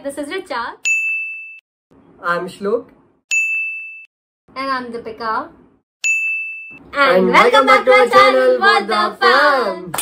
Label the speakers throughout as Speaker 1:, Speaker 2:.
Speaker 1: this is Richa.
Speaker 2: I'm Shlok.
Speaker 1: And I'm Deepika.
Speaker 2: And welcome back to our channel, What the Fam.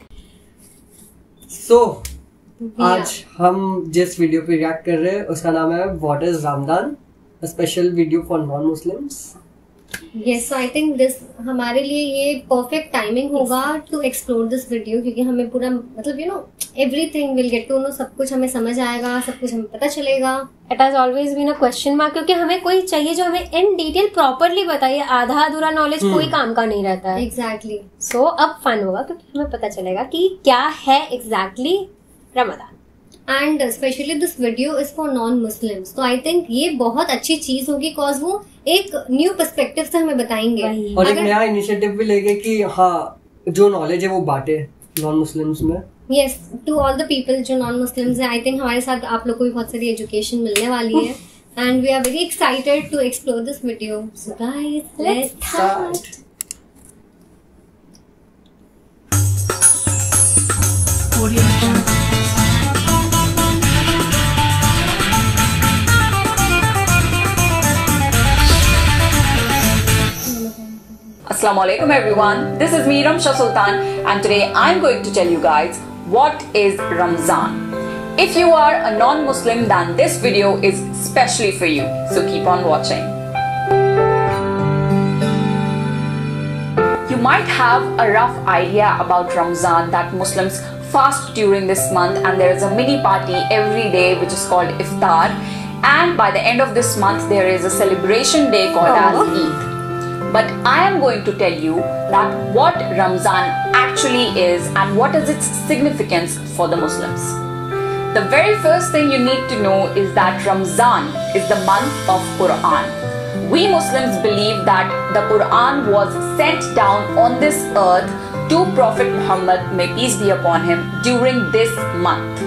Speaker 2: So, आज हम जिस video पे react कर रहे हैं उसका नाम है What is Ramadan? A special video for non-Muslims.
Speaker 1: Yes, so I think this हमारे लिए ये perfect timing होगा to explore this video क्योंकि हमें पूरा मतलब everything will get to know, सब कुछ हमें समझ आएगा, सब कुछ हमें पता चलेगा. It has always been a question mark क्योंकि हमें कोई चाहिए जो हमें in detail properly बताइए. आधा अधूरा knowledge कोई काम का नहीं रहता है. Exactly. So अब fun होगा क्योंकि हमें पता चलेगा कि क्या है exactly Ramadan. And especially this video is for non-Muslims. तो I think ये बहुत अच्छी चीज होगी cause वो एक न्यू पर्सपेक्टिव से हमें बताएंगे
Speaker 2: और एक नया इनिशिएटिव भी लेंगे कि हाँ जो नॉलेज है वो बांटे नॉन मुस्लिम्स में. Yes, to all the people जो नॉन मुस्लिम्स हैं, I think हमारे साथ आप लोग को भी बहुत सारी एजुकेशन मिलने वाली है. And we are very excited to explore this video. So guys, let's start.
Speaker 3: Assalamualaikum everyone, this is me Ramsha Sultan and today I'm going to tell you guys what is Ramzan. If you are a non-Muslim then this video is specially for you, so keep on watching. You might have a rough idea about Ramzan that Muslims fast during this month and there is a mini party every day which is called Iftar, and by the end of this month there is a celebration day called as Eid. But I am going to tell you that what Ramzan actually is and what is its significance for the Muslims. The very first thing you need to know is that Ramzan is the month of Quran. We Muslims believe that the Quran was sent down on this earth to Prophet Muhammad, may peace be upon him, during this month.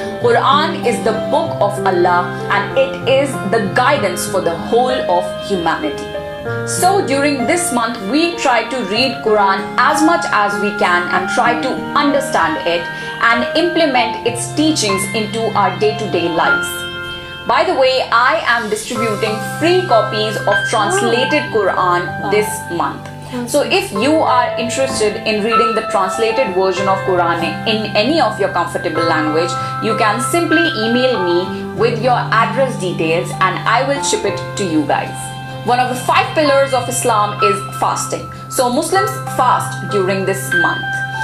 Speaker 3: Quran is the book of Allah and it is the guidance for the whole of humanity. So during this month we try to read Quran as much as we can and try to understand it and implement its teachings into our day-to-day lives. By the way, I am distributing free copies of translated Quran this month. So if you are interested in reading the translated version of Quran in any of your comfortable language, you can simply email me with your address details and I will ship it to you guys. One of the 5 pillars of Islam is fasting. So Muslims fast during this month.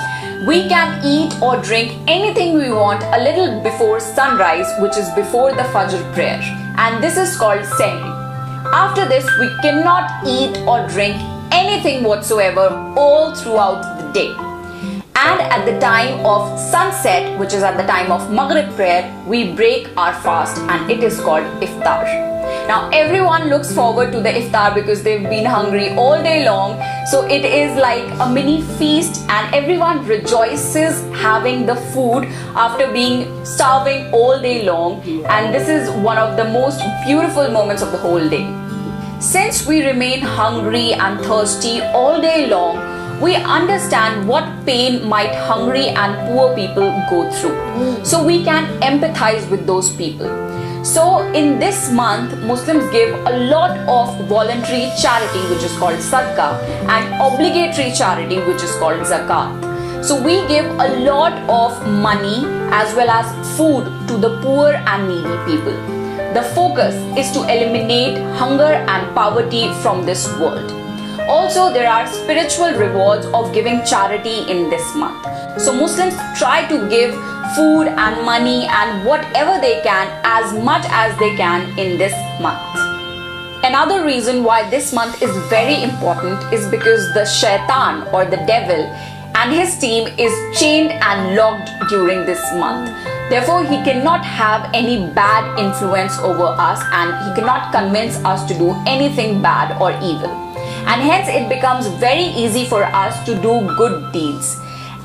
Speaker 3: We can eat or drink anything we want a little before sunrise, which is before the Fajr prayer. And this is called Sehri. After this, we cannot eat or drink anything whatsoever all throughout the day. And at the time of sunset, which is at the time of Maghrib prayer, we break our fast and it is called Iftar. Now everyone looks forward to the Iftar because they've been hungry all day long. So it is like a mini feast and everyone rejoices having the food after being starving all day long. And this is one of the most beautiful moments of the whole day. Since we remain hungry and thirsty all day long, we understand what pain might hungry and poor people go through. So we can empathize with those people. So in this month, Muslims give a lot of voluntary charity which is called sadaqah and obligatory charity which is called zakat. So we give a lot of money as well as food to the poor and needy people. The focus is to eliminate hunger and poverty from this world. Also, there are spiritual rewards of giving charity in this month. So Muslims try to give food and money and whatever they can as much as they can in this month. Another reason why this month is very important is because the shaitan or the devil and his team is chained and locked during this month. Therefore, he cannot have any bad influence over us and he cannot convince us to do anything bad or evil. And hence it becomes very easy for us to do good deeds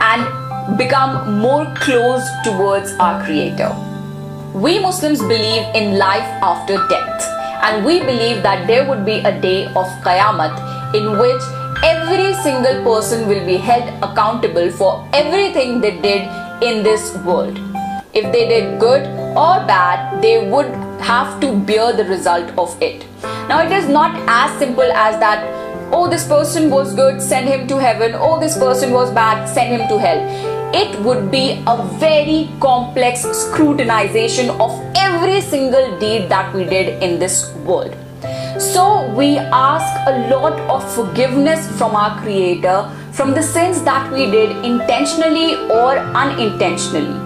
Speaker 3: and become more close towards our Creator. We Muslims believe in life after death and we believe that there would be a day of Qiyamah in which every single person will be held accountable for everything they did in this world. If they did good or bad, they would have to bear the result of it. Now it is not as simple as that, oh, this person was good, send him to heaven, oh, this person was bad, send him to hell. It would be a very complex scrutinization of every single deed that we did in this world. So we ask a lot of forgiveness from our Creator from the sins that we did intentionally or unintentionally.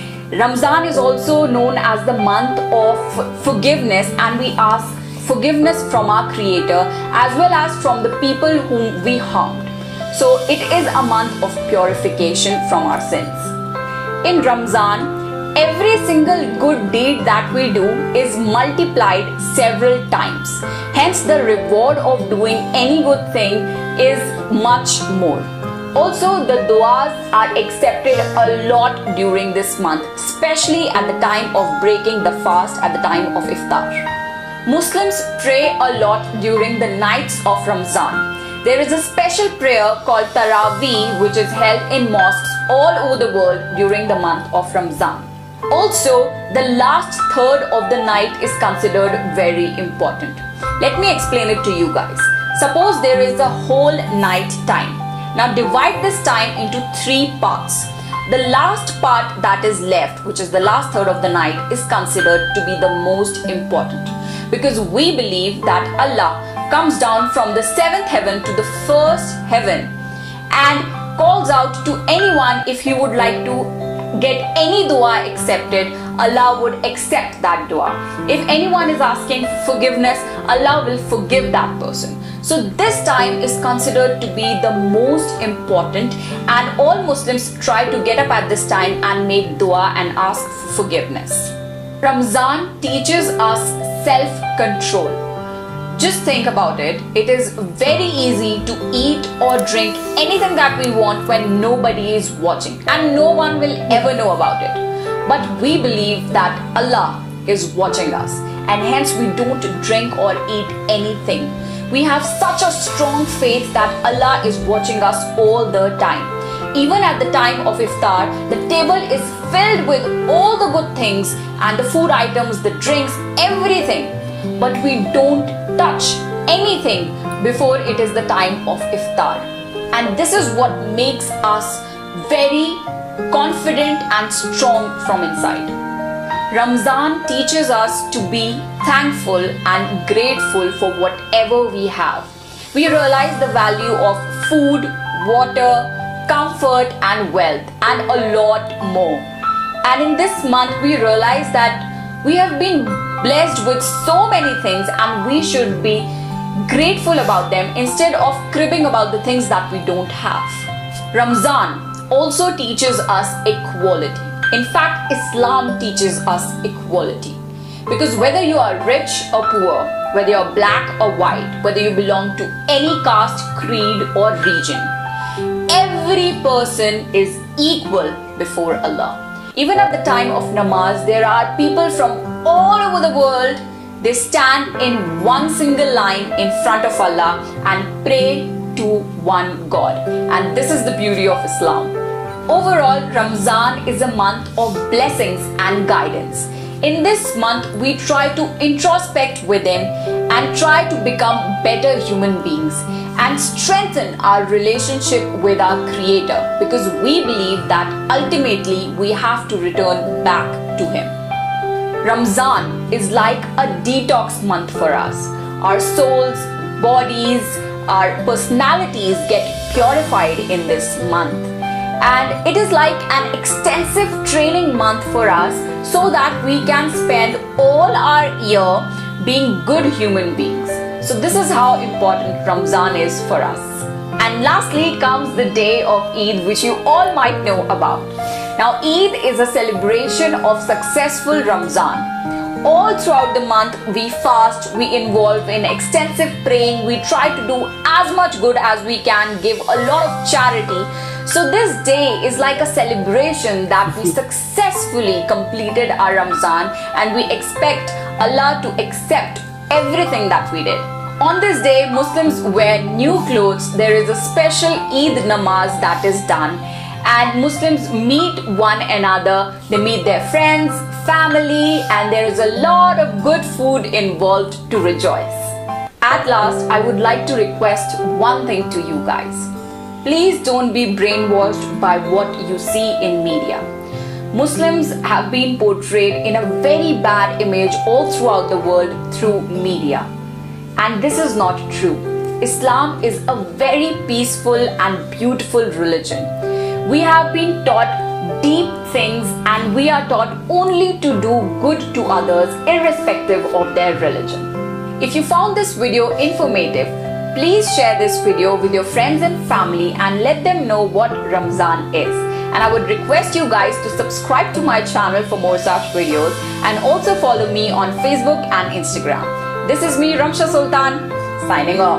Speaker 3: Ramzan is also known as the month of forgiveness, and we ask forgiveness from our Creator as well as from the people whom we harmed. So it is a month of purification from our sins. In Ramzan, every single good deed that we do is multiplied several times. Hence, the reward of doing any good thing is much more. Also, the du'as are accepted a lot during this month, especially at the time of breaking the fast at the time of iftar. Muslims pray a lot during the nights of Ramzan. There is a special prayer called Taraweeh, which is held in mosques all over the world during the month of Ramzan. Also, the last third of the night is considered very important. Let me explain it to you guys. Suppose there is a whole night time. Now divide this time into 3 parts. The last part that is left, which is the last third of the night, is considered to be the most important, because we believe that Allah comes down from the 7th heaven to the 1st heaven and calls out to anyone if he would like to get any dua accepted. Allah would accept that dua. If anyone is asking forgiveness, Allah will forgive that person. So this time is considered to be the most important, and all Muslims try to get up at this time and make dua and ask for forgiveness. Ramzan teaches us self-control. Just think about it. It is very easy to eat or drink anything that we want when nobody is watching and no one will ever know about it. But we believe that Allah is watching us, and hence we don't drink or eat anything. We have such a strong faith that Allah is watching us all the time. Even at the time of iftar, the table is filled with all the good things and the food items, the drinks, everything. But we don't touch anything before it is the time of iftar. And this is what makes us very confident and strong from inside. Ramzan teaches us to be thankful and grateful for whatever we have. We realize the value of food, water, comfort and wealth, and a lot more. And in this month we realize that we have been blessed with so many things and we should be grateful about them instead of cribbing about the things that we don't have. Ramzan also teaches us equality. In fact, Islam teaches us equality. Because whether you are rich or poor, whether you are black or white, whether you belong to any caste, creed or region, every person is equal before Allah. Even at the time of namaz, there are people from all over the world. They stand in one single line in front of Allah and pray to one God. And this is the beauty of Islam. Overall, Ramzan is a month of blessings and guidance. In this month, we try to introspect within and try to become better human beings and strengthen our relationship with our Creator, because we believe that ultimately we have to return back to Him. Ramzan is like a detox month for us. Our souls, bodies, our personalities get purified in this month. And it is like an extensive training month for us so that we can spend all our year being good human beings. So this is how important Ramzan is for us. And lastly comes the day of Eid, which you all might know about. Now Eid is a celebration of successful Ramzan. All throughout the month we fast, we involve in extensive praying, we try to do as much good as we can, give a lot of charity. So this day is like a celebration that we successfully completed our Ramzan, and we expect Allah to accept everything that we did. On this day, Muslims wear new clothes. There is a special Eid namaz that is done, and Muslims meet one another, they meet their friends, family, and there is a lot of good food involved to rejoice. At last, I would like to request one thing to you guys. Please don't be brainwashed by what you see in media. Muslims have been portrayed in a very bad image all throughout the world through media. And this is not true. Islam is a very peaceful and beautiful religion. We have been taught deep things and we are taught only to do good to others irrespective of their religion. If you found this video informative, please share this video with your friends and family and let them know what Ramzan is. And I would request you guys to subscribe to my channel for more such videos and also follow me on Facebook and Instagram. This is me, Ramsha Sultan, signing off.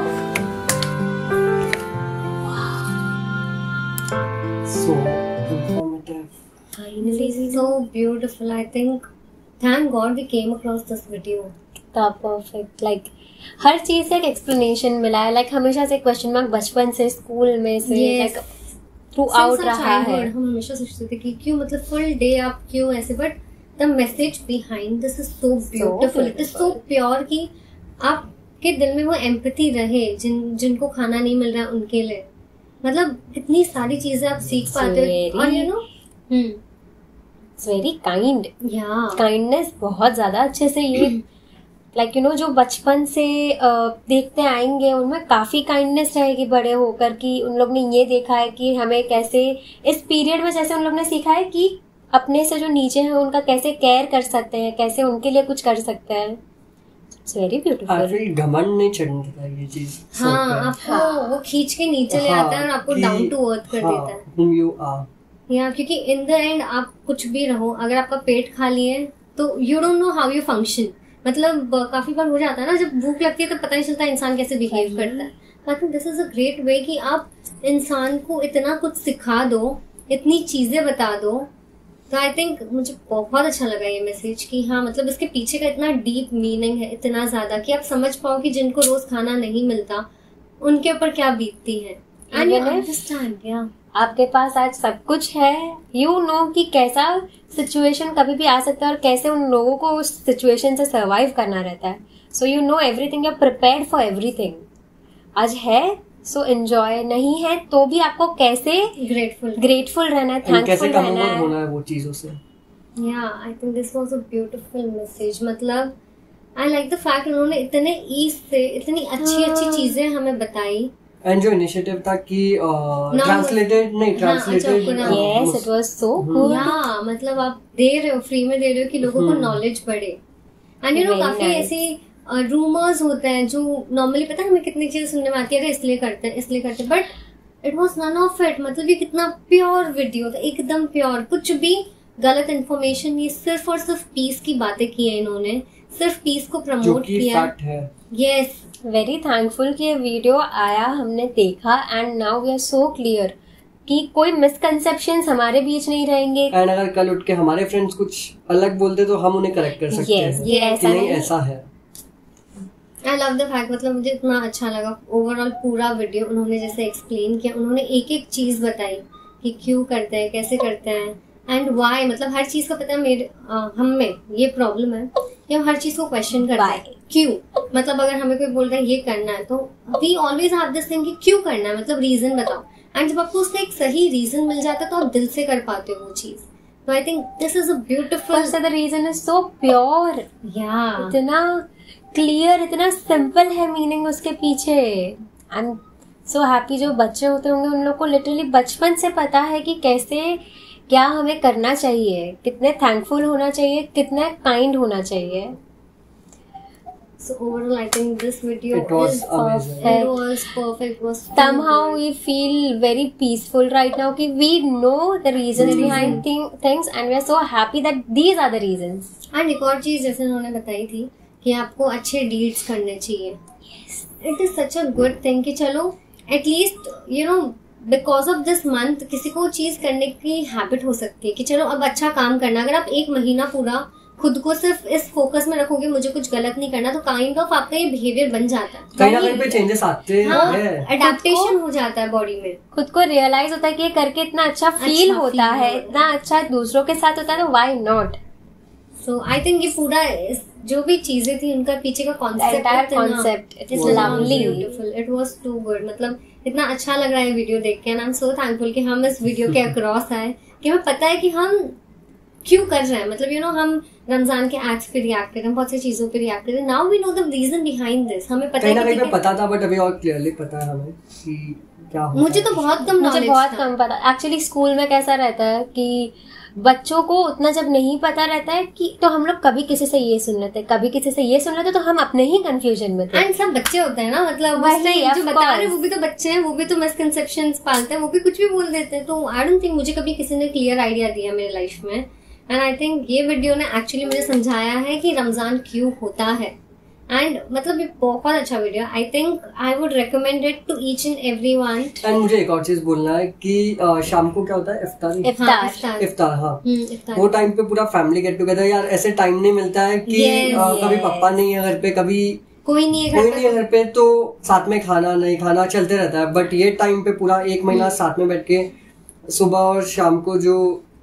Speaker 2: So informative.
Speaker 1: Finally, so beautiful. I think, thank God we came across this video.
Speaker 4: Perfect like हर चीज का एक explanation मिला है. Like हमेशा से question mark बचपन से स्कूल में से लाइक थ्रू आउट रहा है.
Speaker 1: हम हमेशा सोचते थे कि क्यों मतलब फुल डे आप क्यों ऐसे, but the message behind this is so beautiful. It is so pure कि आपके दिल में वो एम्पैथी रहे जिनको खाना नहीं मिल रहा है उनके लिए. मतलब कितनी सारी चीजें आप सीख पाते हो. और you know
Speaker 4: it's very kind. Kindness बहुत ज्यादा अच्छे से ये लाइक यू नो जो बचपन से देखते आएंगे उनमें काफी काइंडनेस रहेगी बड़े होकर कि उन लोग ने ये देखा है कि हमें कैसे इस पीरियड में जैसे उन लोग ने सीखा है कि अपने से जो नीचे हैं उनका कैसे केयर कर सकते हैं, कैसे उनके लिए कुछ कर सकते हैं. It's very beautiful.
Speaker 2: घमंड नहीं चढ़ने देता ये चीज.
Speaker 1: हाँ, आपको वो खींच के नीचे ले आता है और आपको डाउन टू अर्थ कर देता है.
Speaker 2: Whom you are.
Speaker 1: या क्योंकि इन द एंड आप कुछ भी रहो, अगर आपका पेट खाली है तो you don't know how you function. मतलब काफी बार हो जाता है ना, जब भूख लगती है तो पता नहीं चलता इंसान कैसे बिहेव करता है. I think this is a great way कि आप इंसान को इतना कुछ सिखा दो, इतनी चीजें बता दो. तो आई थिंक मुझे बहुत अच्छा लगा ये मैसेज कि हाँ मतलब इसके पीछे का इतना डीप मीनिंग है, इतना ज्यादा कि आप समझ पाओ कि जिनको रोज खाना नहीं मिलता उनके ऊपर क्या बीतती है. And you understand. या
Speaker 4: आपके पास आज सब कुछ है, यू नो कि कैसा सिचुएशन कभी भी आ सकता है और कैसे उन लोगों को उस सिचुएशन से सर्वाइव करना रहता है. So you know everything, you are prepared for everything. आज है सो एंजॉय, नहीं है तो भी आपको कैसे ग्रेटफुल रहना है, थैंकफुल रहना है,
Speaker 2: होना है वो चीजों से.
Speaker 1: या I think this was a beautiful message. मतलब आई लाइक द फैक्ट उन्होंने इतने ईज से इतनी अच्छी अच्छी चीजें हमें बताई.
Speaker 2: एंड जो इनिशिएटिव था कि translated
Speaker 4: yes it was so good.
Speaker 1: या मतलब आप दे रहे हो, फ्री में दे रहे हो कि लोगों को नॉलेज बढ़े. एंड यू नो काफी ऐसी रूमर्स होते हैं जो नॉर्मली पता है हमें कितनी चीजें सुनने में आती है, इसलिए करते हैं, but it was none of it. मतलब ये कितना प्योर वीडियो था, एकदम प्योर. कुछ भी गलत इन्फॉर्मेशन नहीं, सिर्फ और सिर्फ पीस की बातें की है इन्होंने, सिर्फ पीस को प्रमोट किया. यस,
Speaker 4: वेरी थैंकफुल कि ये वीडियो आया, हमने देखा and now we are so clear कि कोई मिसकंसेप्शंस हमारे बीच नहीं रहेंगे.
Speaker 2: एंड अगर कल उठ के हमारे फ्रेंड्स कुछ अलग बोलते तो हम उन्हें करेक्ट कर सकते हैं.
Speaker 4: ये ऐसा
Speaker 2: नहीं, ऐसा है.
Speaker 1: I love the fact. मतलब मुझे इतना अच्छा लगा ओवरऑल पूरा वीडियो. उन्होंने जैसे एक्सप्लेन किया, उन्होंने एक एक चीज बताई कि क्यों करते हैं, कैसे करते हैं एंड व्हाई. मतलब हर चीज का पता है. मेरे हम में ये प्रॉब्लम है कि हम हर चीज को क्वेश्चन करते हैं क्यों. मतलब अगर हमें कोई बोल रहा है ये करना है तो we always have this thing कि क्यों करना है, मतलब रीजन बताओ. एंड जब आपको उसका एक सही रीजन मिल जाता है तो आप दिल से कर पाते हो वो चीज. तो I think this is a beautiful.
Speaker 4: The reason is so pure.
Speaker 1: या
Speaker 4: इतना क्लियर, इतना सिंपल है मीनिंग उसके पीछे. I am so happy. जो बच्चे होते होंगे उन लोग को लिटरली बचपन से पता है कि कैसे क्या हमें करना चाहिए, कितने थैंकफुल होना चाहिए, कितने काइंड होना चाहिए.
Speaker 1: So overall, I think this video
Speaker 2: it was
Speaker 1: is
Speaker 2: amazing.
Speaker 1: It was perfect. It was
Speaker 4: Somehow we feel very peaceful right now. कि we know the reasons behind things and we are so happy that these are the reasons.
Speaker 1: And एक और चीज जैसे उन्होंने बताई थी कि आपको अच्छे डीड्स करने चाहिए. Yes. It is such a good thing कि चलो at least you know because of this month किसी को चीज करने की हैबिट हो सकती है कि चलो अब अच्छा काम करना. अगर आप एक महीना पूरा खुद को सिर्फ इस फोकस में रखोगे मुझे कुछ गलत नहीं करना, तो काइंड ऑफ आपका ये बिहेवियर बन जाता है,
Speaker 2: कहीं ना कहीं पे चेंजेस आते हैं,
Speaker 1: अडेप्टेशन हो जाता है बॉडी में,
Speaker 4: खुद को रियलाइज होता है कि ये करके इतना अच्छा फील होता है, इतना अच्छा दूसरों के साथ होता है, तो why not.
Speaker 1: So I think ये पूरा जो भी चीजें थी उनका पीछे का
Speaker 4: concept it is lovely,
Speaker 1: beautiful, it was too good. मतलब इतना अच्छा लग रहा है वीडियो देख के, and I am so thankful कि हम इस वीडियो के अक्रॉस आए, कि हमें पता है कि हम क्यों कर रहे हैं। मतलब हम रमजान के एक्ट्स पे रिएक्ट कर रहे हैं, बहुत सी चीजों पे रिएक्ट कर रहे हैं। Now we know the reason behind this, हमें पता है कि
Speaker 2: पता था, बट अभी और क्लियरली पता है हमें कि क्या होता है।
Speaker 1: मुझे तो बहुत कम नॉलेज,
Speaker 4: बहुत कम पता। एक्चुअली स्कूल में कैसा रहता है कि बच्चों को उतना जब नहीं पता रहता है कि, तो हम लोग कभी किसी से ये सुन लेते, कभी किसी से ये सुन लेते, तो हम अपने ही कंफ्यूजन में थे।
Speaker 1: एंड सब बच्चे होते हैं ना, मतलब जो बता रहे वो भी तो बच्चे हैं, वो भी तो मिसकंसेप्शंस पालते हैं, वो भी कुछ भी बोल देते हैं। तो आई डोंट थिंक मुझे कभी किसी ने क्लियर आइडिया दिया मेरे लाइफ में, एंड आई थिंक ये वीडियो ने एक्चुअली मुझे समझाया है कि रमजान क्यों होता है। एंड मतलब ये बहुत अच्छा video, I think I would recommend it to each and everyone.
Speaker 2: And मुझे एक और चीज बोलना है कि शाम को क्या होता है, इफ्तार। हाँ, वो टाइम पे पूरा फैमिली गेट टुगेदर, यार ऐसे टाइम नहीं मिलता है कि कभी पापा नहीं है घर पे, कभी
Speaker 1: कोई नहीं है
Speaker 2: घर पे, तो साथ में खाना नहीं खाना चलते रहता है। बट ये टाइम पे पूरा एक महीना साथ में बैठ के सुबह और शाम को जो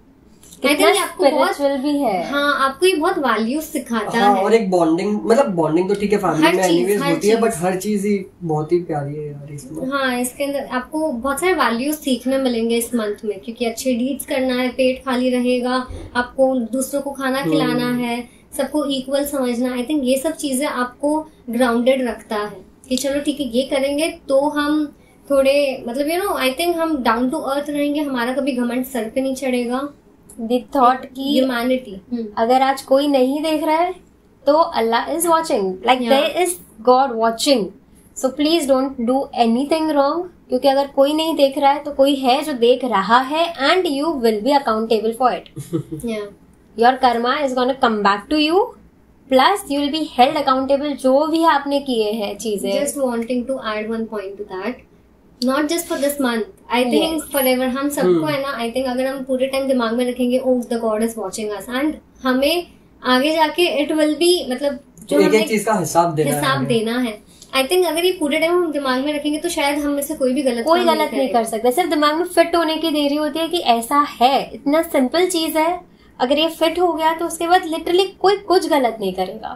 Speaker 1: आपको बहुत भी है, हाँ आपको ये बहुत वैल्यूज सिखाता है।
Speaker 2: और एक बॉन्डिंग, मतलब बॉन्डिंग तो ठीक है फैमिली में एनीवेज होती है, बट हर चीज ही बहुत ही प्यारी है यार इसमें।
Speaker 1: हाँ, इसके अंदर आपको बहुत सारे वैल्यूज सीखने मिलेंगे इस मंथ में, क्योंकि अच्छे डीड्स करना है, पेट खाली रहेगा, आपको दूसरों को खाना खिलाना है, सबको इक्वल समझना। आई थिंक ये सब चीजें आपको ग्राउंडेड रखता है कि चलो ठीक है ये करेंगे तो हम थोड़े मतलब आई थिंक हम डाउन टू अर्थ रहेंगे, हमारा कभी घमंड सर पे नहीं चढ़ेगा।
Speaker 4: द थॉट की
Speaker 1: ह्यूमैनिटी,
Speaker 4: अगर आज कोई नहीं देख रहा है तो Allah is watching, like there is God watching, so please don't do anything wrong, क्योंकि अगर कोई नहीं देख रहा है तो कोई है जो देख रहा है, and you will be accountable for it. Your karma is gonna come back to you, plus you will be held accountable जो भी आपने किए हैं चीजें।
Speaker 1: Just wanting to add one point to that, not just for this month, I think forever, हम सबको है ना, आई थिंक अगर हम पूरे टाइम दिमाग में रखेंगे oh the God is watching us, and हमें आगे जाके इट विल बी, मतलब जो
Speaker 2: एक चीज का हिसाब
Speaker 1: देना है। आई थिंक अगर ये पूरे टाइम हम दिमाग में रखेंगे तो शायद हम में से कोई गलत
Speaker 4: नहीं कर सकता। सिर्फ दिमाग में फिट होने की देरी होती है कि ऐसा है, इतना सिंपल चीज है, अगर ये फिट हो गया तो उसके बाद लिटरली कोई कुछ गलत नहीं करेगा।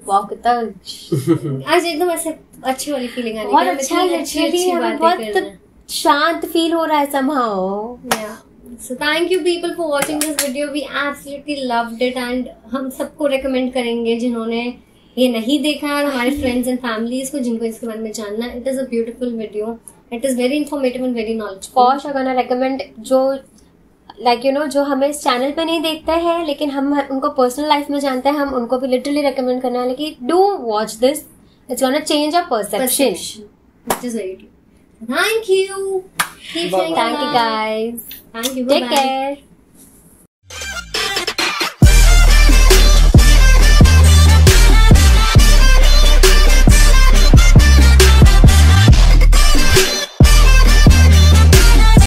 Speaker 1: आज एकदम ऐसे अच्छी वाली फीलिंग आ रही है,
Speaker 4: बहुत अच्छा, लिटरली बहुत शांत फील हो रहा है somehow।
Speaker 1: So thank you people for watching this video. We absolutely loved it and हम सबको recommend करेंगे जिन्होंने ये नहीं देखा, और हमारे friends and families को जिनको इसके बारे में जानना। It is a beautiful video. It is very informative and very knowledgeable.
Speaker 4: For sure gonna recommend जो जो हमें इस चैनल पे नहीं देखते हैं लेकिन हम उनको पर्सनल लाइफ में जानते हैं, हम उनको भी लिटरली रेकमेंड करने वाले कि do watch this, it's gonna change our perception,
Speaker 1: which is very true. Thank you.
Speaker 4: Thank you guys.
Speaker 1: Thank you.
Speaker 4: Take care.